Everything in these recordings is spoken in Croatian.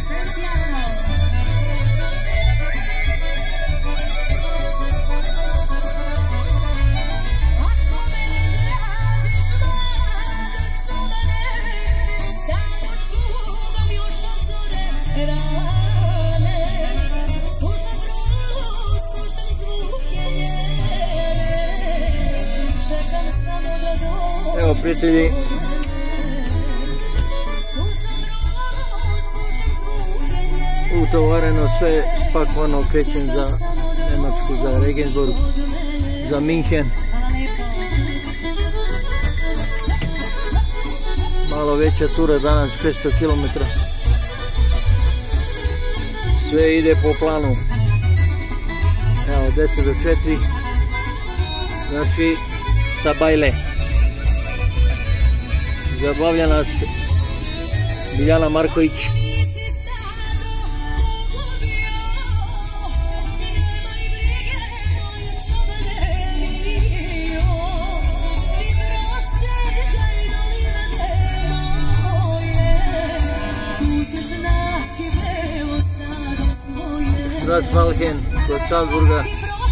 Evo prijatelji, utovareno sve spakovano, krećem za Njemačku, za Regensburg, za Minhen. Malo veća tura danas, 600 km. Sve ide po planu. Evo 10 do 4. Znači sa bajle. Zabavlja nas Biljana Marković. Strasvalhen kod Salzburga.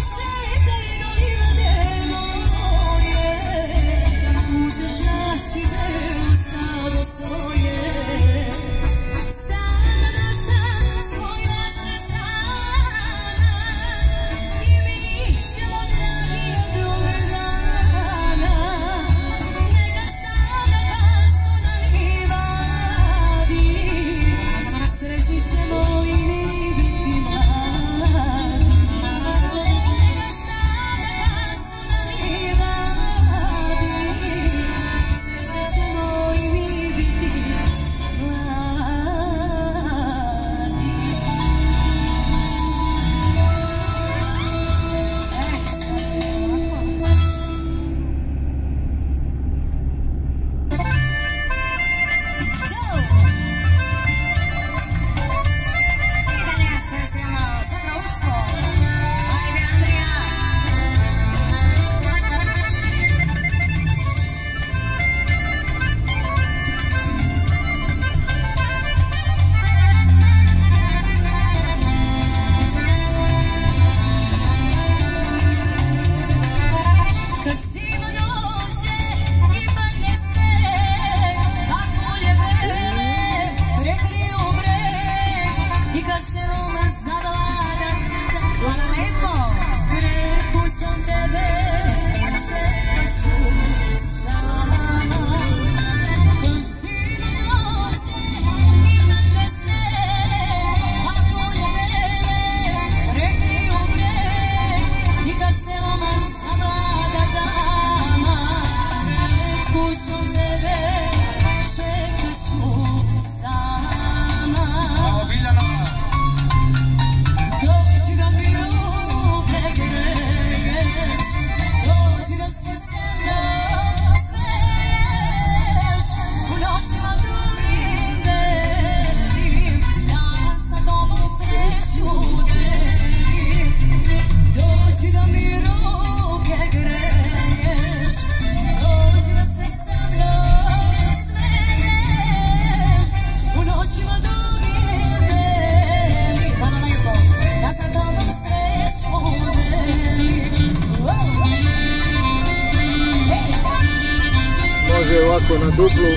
Ovako na duplu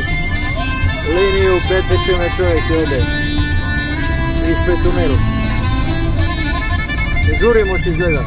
liniju pretreće me čovjek i ode ispred tunelu. Ne žurimo se izgleda.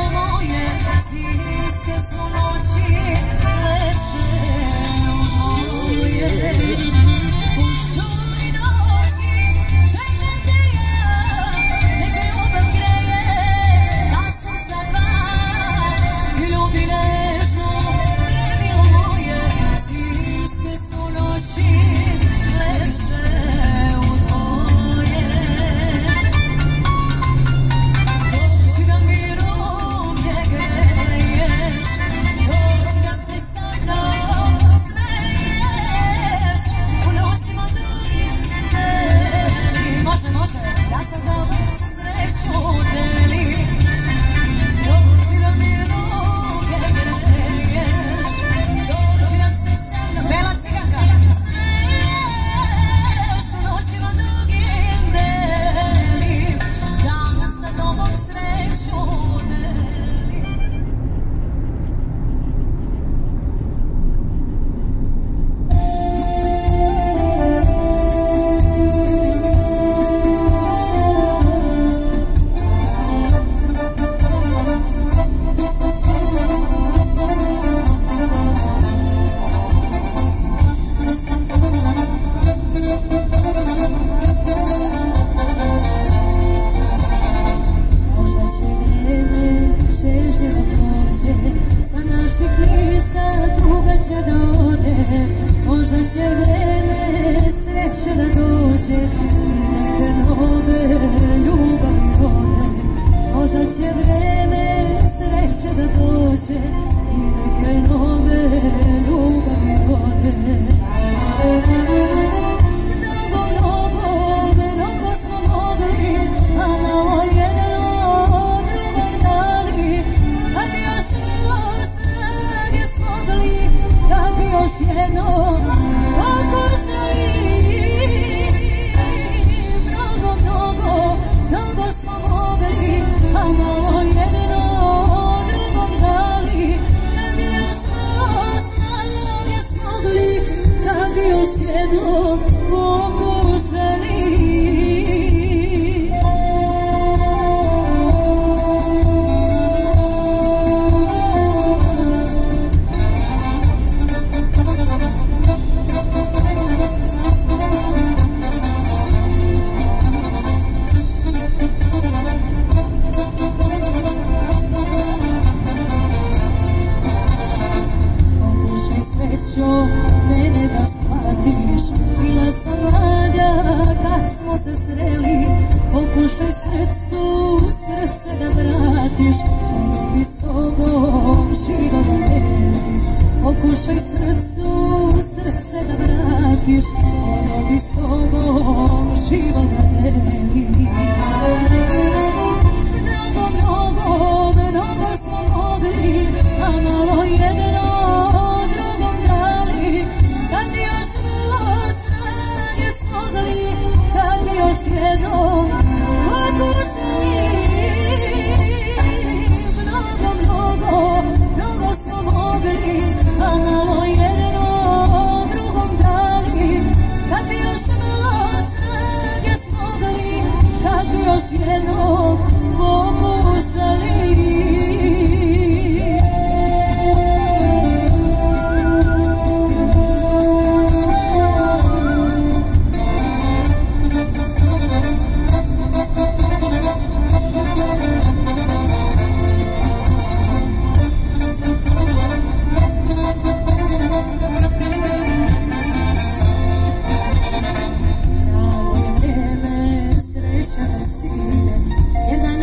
Noći lepše od će vreme sreće da dođe i neke nove ljubavi vode. Možda će vreme sreće da dođe i neke nove ljubavi vode. Mnogo smo mogli, a malo jedno drugom dali. Kad još bilo snage smogli, kad još jedno pokušali. Mnogo smo mogli, a malo jedno drugom dali. Kad još malo snage smogli, kad još jedno pokušali. Mene da shvatiš, bila sam mlada kad smo se sreli. Pokušaj srcu srce da vratiš, ono bi s tobom život da deli. Pokušaj srcu srce da vratiš, ono bi s tobom život da deli. Mnogo smo mogli, a malo jedno drugom dali. Kad još bilo snage smogli, kad još jednom pokušali. Mnogo smo mogli, a malo jedno drugom dali. Kad još bilo snage smogli, kad još jednom pokušali.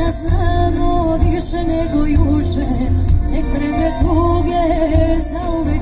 Više nego juče, nek vreme tuge zauvek